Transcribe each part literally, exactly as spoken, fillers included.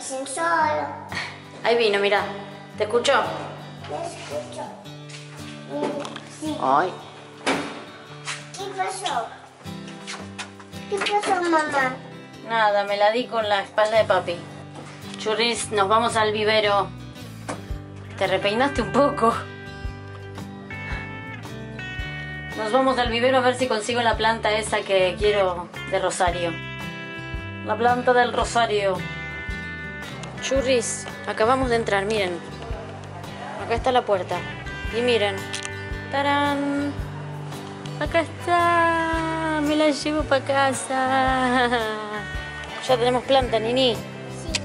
ascensor. Ahí vino, mira. ¿Te escuchó? Me escucho. Mm, Sí. Ay. ¿Qué pasó? ¿Qué pasó, mamá? Nada, me la di con la espalda de papi. Churris, nos vamos al vivero. Te repeinaste un poco. Nos vamos al vivero a ver si consigo la planta esa que quiero de rosario. La planta del rosario. Churris, acabamos de entrar, miren. Acá está la puerta. Y miren. ¡Tarán! Acá está. Me la llevo para casa. Ya tenemos planta, Nini. Sí.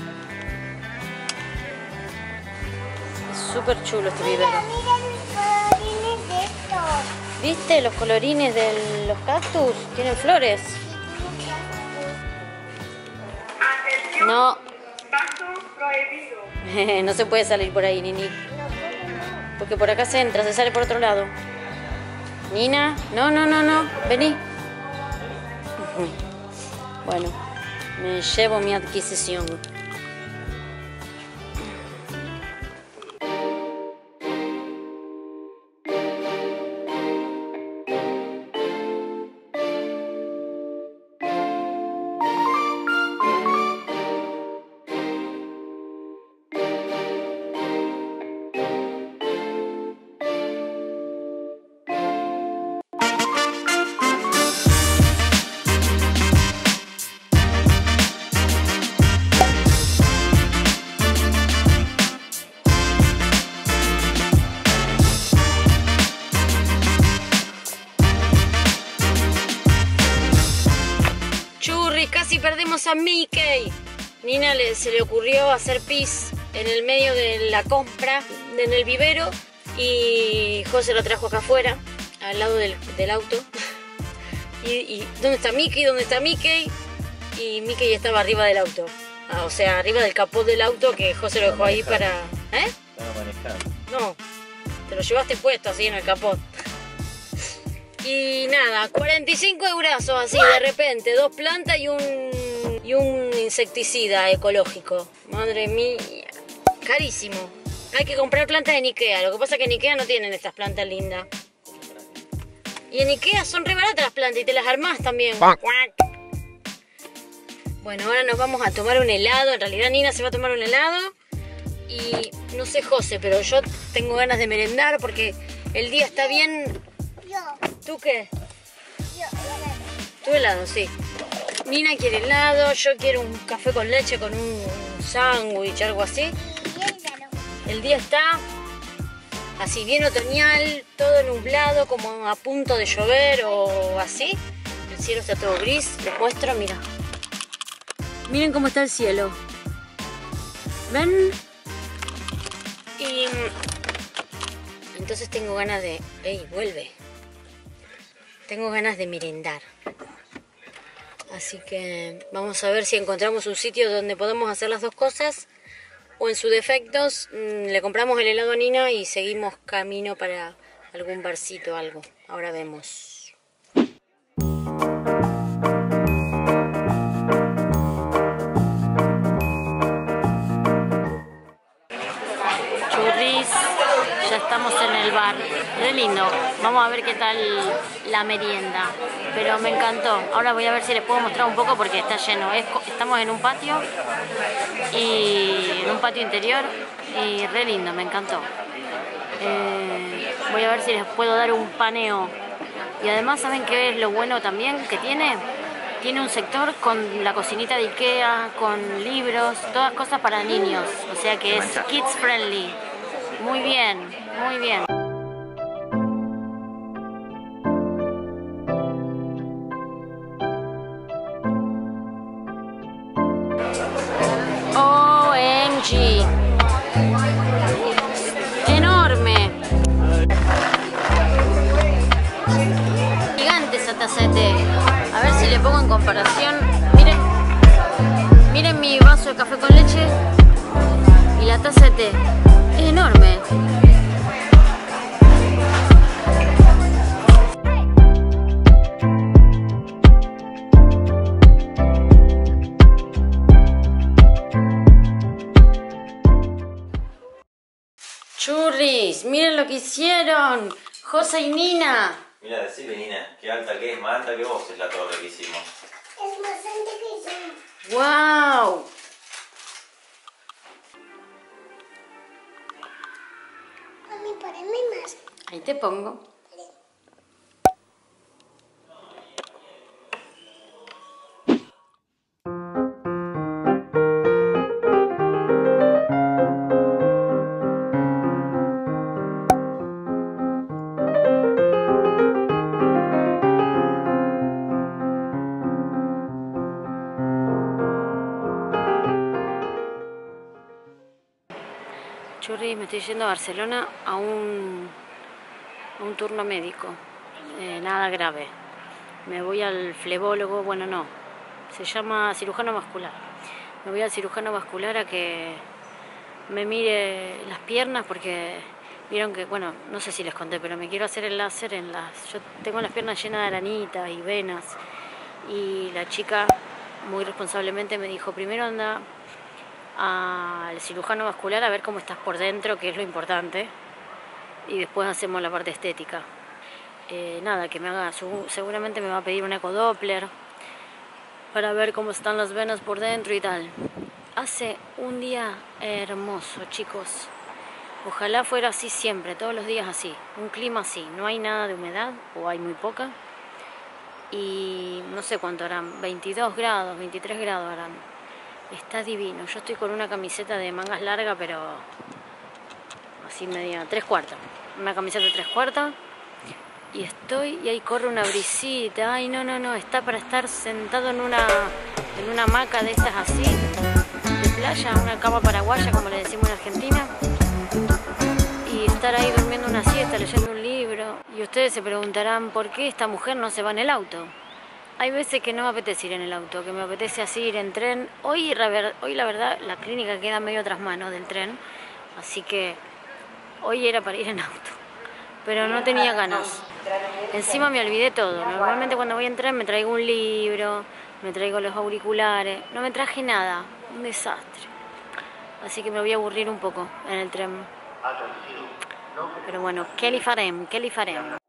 Es súper chulo este vivero. Mira, mira los colorines de estos. ¿Viste los colorines de los cactus? Tienen flores. Atención, No, paso prohibido. no se puede salir por ahí, Nini. Porque por acá se entra, se sale por otro lado. Nina, no, no, no, no, vení. Bueno, me llevo mi adquisición. Casi perdemos a Mickey. Nina le, se le ocurrió hacer pis en el medio de la compra, en el vivero, y José lo trajo acá afuera, al lado del, del auto. Y, y ¿dónde está Mickey? ¿Dónde está Mickey? Y Mickey estaba arriba del auto. Ah, o sea, arriba del capó del auto que José lo dejó ahí para... ¿Eh? Para manejar. No, te lo llevaste puesto así en el capó. Y nada, cuarenta y cinco eurazos así de repente, dos plantas y un, y un insecticida ecológico. Madre mía, carísimo. Hay que comprar plantas en Ikea, lo que pasa es que en Ikea no tienen estas plantas lindas. Y en Ikea son re baratas las plantas y te las armás también. Bueno, ahora nos vamos a tomar un helado, en realidad Nina se va a tomar un helado. Y no sé José, pero yo tengo ganas de merendar porque el día está bien... Yo, ¿Tú qué? yo, helado. Tu helado, sí. Nina quiere helado, yo quiero un café con leche con un sándwich, algo así. Y hielo. El día está así bien otoñal, todo nublado, como a punto de llover o así. El cielo está todo gris, les muestro, mira. Miren cómo está el cielo. ¿Ven? Y entonces tengo ganas de... ¡Ey, vuelve! Tengo ganas de merendar. Así que vamos a ver si encontramos un sitio donde podamos hacer las dos cosas. O en su defectos, mmm, le compramos el helado a Nina y seguimos camino para algún barcito o algo. Ahora vemos. Churris, ya estamos en el bar. Es lindo. Vamos a ver qué tal la merienda. Pero me encantó. Ahora voy a ver si les puedo mostrar un poco porque está lleno. Es, estamos en un patio y en un patio interior y re lindo, me encantó. Eh, voy a ver si les puedo dar un paneo. Y además, ¿saben qué es lo bueno también que tiene? Tiene un sector con la cocinita de Ikea, con libros, todas cosas para niños. O sea que es kids friendly. Muy bien, muy bien. O M G. Enorme. Gigante esa taza de té. A ver si le pongo en comparación. Miren, miren mi vaso de café con leche y la taza de té. Es enorme. miren lo que hicieron. José y Nina. Mira, decime, Nina, qué alta que es, más alta que vos es la torre que hicimos. Es más grande que yo. ¡Wow! Mami, poneme más. Ahí te pongo. Churri, me estoy yendo a Barcelona a un, a un turno médico, eh, nada grave. Me voy al flebólogo, bueno no, se llama cirujano vascular. Me voy al cirujano vascular a que me mire las piernas porque vieron que, bueno, no sé si les conté, pero me quiero hacer el láser en las... Yo tengo las piernas llenas de aranitas y venas y la chica muy responsablemente me dijo, primero anda al cirujano vascular a ver cómo estás por dentro, que es lo importante, y después hacemos la parte estética. Eh, nada, que me haga, seguramente me va a pedir un ecodoppler para ver cómo están las venas por dentro y tal. Hace un día hermoso, chicos. Ojalá fuera así siempre, todos los días así, un clima así, no hay nada de humedad o hay muy poca. Y no sé cuánto harán, veintidós grados, veintitrés grados harán. Está divino. Yo estoy con una camiseta de mangas largas, pero así media, tres cuartos. Una camiseta de tres cuartos. Y estoy, y ahí corre una brisita. Ay, no, no, no. Está para estar sentado en una, en una hamaca de esas así, de playa, una cama paraguaya, como le decimos en Argentina. Y estar ahí durmiendo una siesta, leyendo un libro. Y ustedes se preguntarán, ¿por qué esta mujer no se va en el auto? Hay veces que no me apetece ir en el auto, que me apetece así ir en tren. Hoy, hoy la verdad, la clínica queda medio tras manos del tren, así que hoy era para ir en auto, pero no tenía ganas. Encima me olvidé todo. Normalmente cuando voy en tren me traigo un libro, me traigo los auriculares, no me traje nada, un desastre. Así que me voy a aburrir un poco en el tren. Pero bueno, ¿qué li farem? ¿Qué li farem?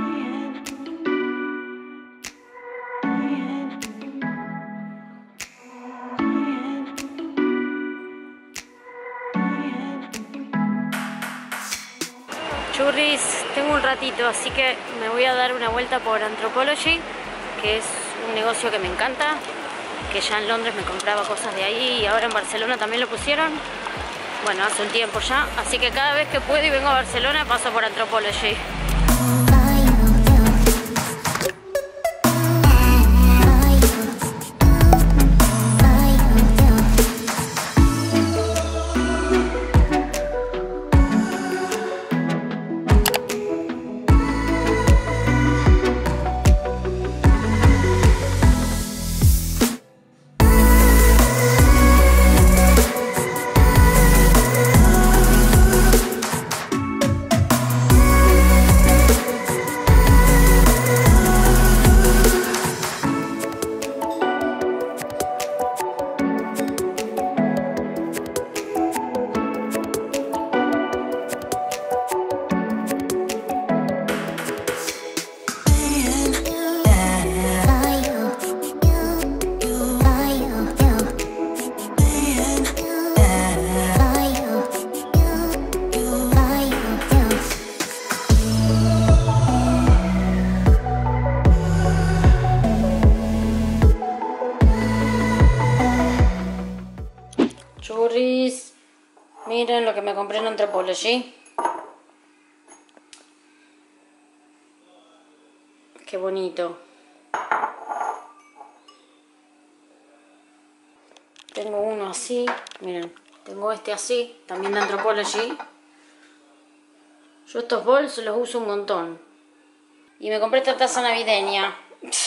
Churris, tengo un ratito, así que me voy a dar una vuelta por Anthropologie, que es un negocio que me encanta, que ya en Londres me compraba cosas de ahí y ahora en Barcelona también lo pusieron. Bueno, hace un tiempo ya, así que cada vez que puedo y vengo a Barcelona paso por Anthropologie. Churris, miren lo que me compré en Anthropologie. Qué bonito. Tengo uno así, miren, tengo este así, también de Anthropologie. Yo estos bols los uso un montón. Y me compré esta taza navideña.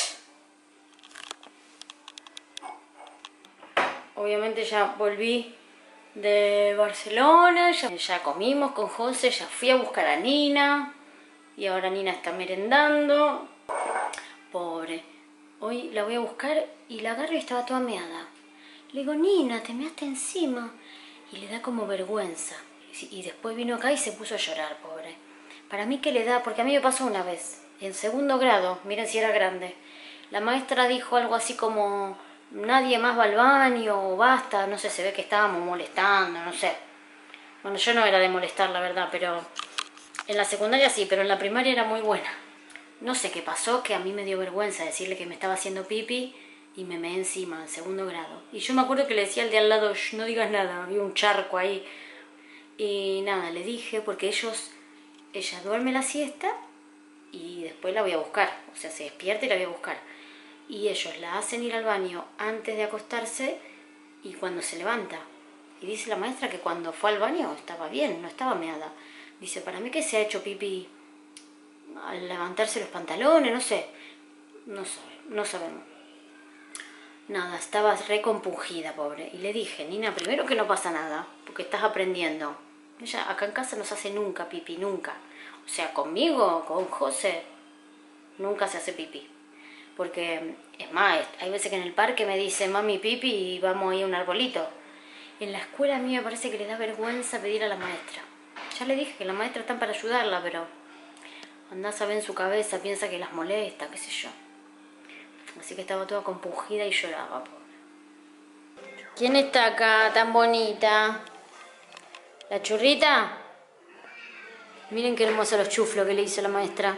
Obviamente ya volví de Barcelona, ya, ya comimos con José, ya fui a buscar a Nina y ahora Nina está merendando. Pobre. Hoy la voy a buscar y la agarro y estaba toda meada. Le digo, Nina, te measte encima. Y le da como vergüenza. Y después vino acá y se puso a llorar, pobre. Para mí que le da, porque a mí me pasó una vez, en segundo grado, miren si era grande. La maestra dijo algo así como, nadie más va al baño, o basta, no sé, se ve que estábamos molestando, no sé. Bueno, yo no era de molestar, la verdad, pero en la secundaria sí, pero en la primaria era muy buena. No sé qué pasó, que a mí me dio vergüenza decirle que me estaba haciendo pipi y me meé encima, en segundo grado. Y yo me acuerdo que le decía al de al lado, no digas nada, había un charco ahí. Y nada, le dije, porque ellos, ella duerme la siesta y después la voy a buscar. O sea, se despierta y la voy a buscar. Y ellos la hacen ir al baño antes de acostarse y cuando se levanta. Y dice la maestra que cuando fue al baño estaba bien, no estaba meada. Dice, para mí que se ha hecho pipí al levantarse los pantalones, no sé. No sabe, no sabemos. Nada, estaba recompungida, pobre. Y le dije, Nina, primero que no pasa nada, porque estás aprendiendo. Ella acá en casa no se hace nunca pipí, nunca. O sea, conmigo, con José, nunca se hace pipí. Porque, es más, hay veces que en el parque me dice, mami, pipi, y vamos a ir a un arbolito. En la escuela a mí me parece que le da vergüenza pedir a la maestra. Ya le dije que la maestra está para ayudarla, pero andá a saber en su cabeza, piensa que las molesta, qué sé yo. Así que estaba toda compungida y lloraba, pobre. ¿Quién está acá tan bonita? ¿La churrita? Miren qué hermosos los chuflos que le hizo la maestra.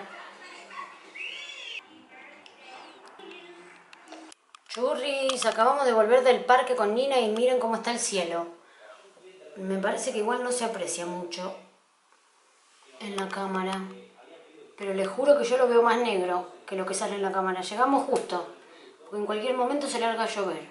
Churris, acabamos de volver del parque con Nina y miren cómo está el cielo. Me parece que igual no se aprecia mucho en la cámara. Pero les juro que yo lo veo más negro que lo que sale en la cámara. Llegamos justo, porque en cualquier momento se larga a llover.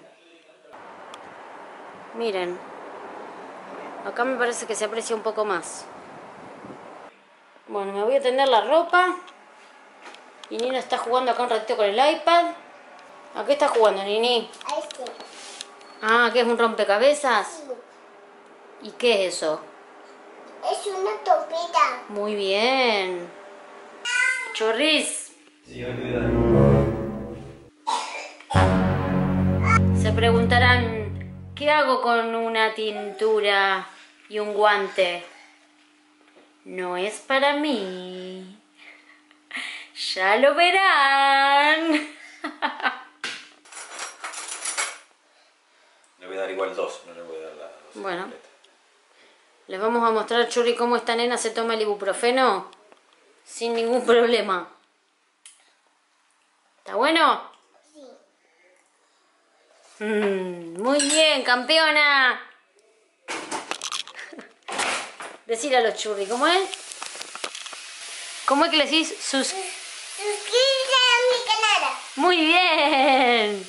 Miren, acá me parece que se aprecia un poco más. Bueno, me voy a tender la ropa. Y Nina está jugando acá un ratito con el iPad. ¿A qué está jugando, Nini? A este. Ah, ¿qué es un rompecabezas? Sí. ¿Y qué es eso? Es una topita. Muy bien. Churris. Sí, olvidar. Se preguntarán, ¿qué hago con una tintura y un guante? No es para mí. Ya lo verán. Le voy a dar igual dos, no le voy a dar la dos. Bueno. completa. Les vamos a mostrar, Churri, cómo esta nena se toma el ibuprofeno sin ningún problema. ¿Está bueno? Sí. Mm, muy bien, campeona. Decir a los Churri, ¿cómo es? ¿Cómo es que le decís? Sus... Suscríbete a mi canal. Muy bien.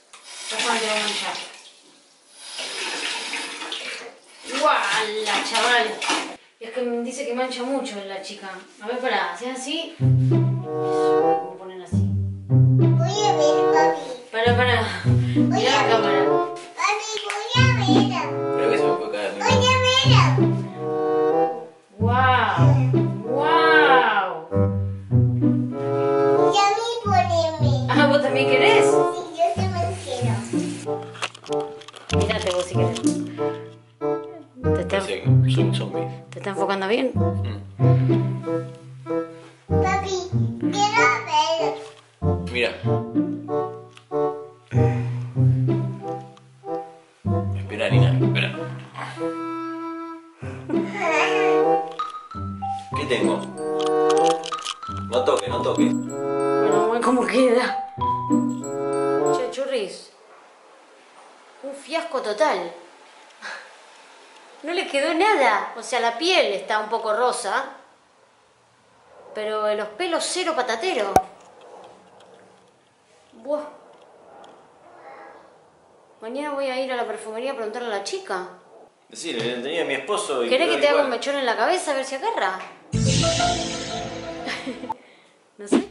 ¡Guala, chaval! Es que me dice que mancha mucho la chica. A ver, pará, ¿hacés así? Eso, ¿cómo ponen así? Voy a ver, papi. Pará, pará. Mirá la cámara. Papi, voy a ver. Creo que se me puede caer. Voy a ver. ¡Wow! ¡Wow! Y a mí poneme. Ah, ¿vos también querés? Sí, yo también quiero. Mírate vos si querés. ¿Te está, Parece que son zombies. ¿Te está enfocando bien? Mm. Papi, quiero ver. Mira. Espera, Nina, espera. ¿Qué tengo? No toque, no toque. Bueno, vamos a ver cómo queda. Che, Churris. Un fiasco total. No le quedó nada. O sea, la piel está un poco rosa. Pero los pelos cero patatero. Buah. Mañana voy a ir a la perfumería a preguntarle a la chica. Decirle, tenía a mi esposo y... ¿Querés que quedó te haga un igual. mechón en la cabeza a ver si agarra? No sé.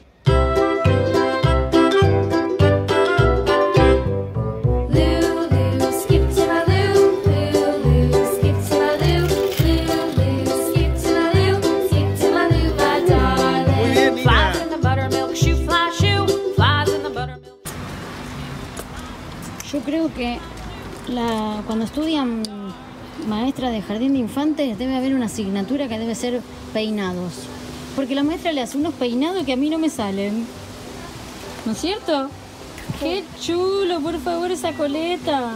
Lulu, skip to my Lou, Lulu, skip to my Lou, Lulu, skip to my Lou, skip to my Lou, my darling. Flies in the buttermilk shoe, fly shoe, flies in the buttermilk. Yo creo que la, cuando estudian maestra de jardín de infantes, debe haber una asignatura que debe ser peinados. Porque la maestra le hace unos peinados que a mí no me salen. ¿No es cierto? ¡Qué chulo! Por favor, esa coleta.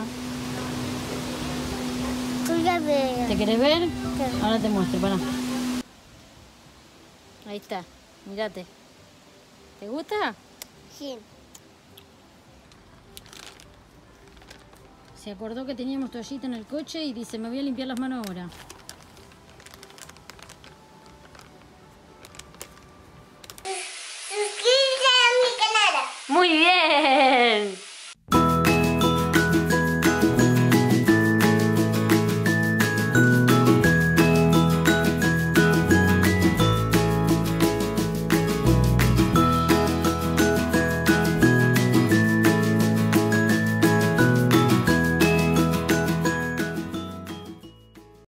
¿Te querés ver? Ahora te muestro, pará. Ahí está, mirate. ¿Te gusta? Sí. Se acordó que teníamos toallita en el coche y dice, me voy a limpiar las manos ahora.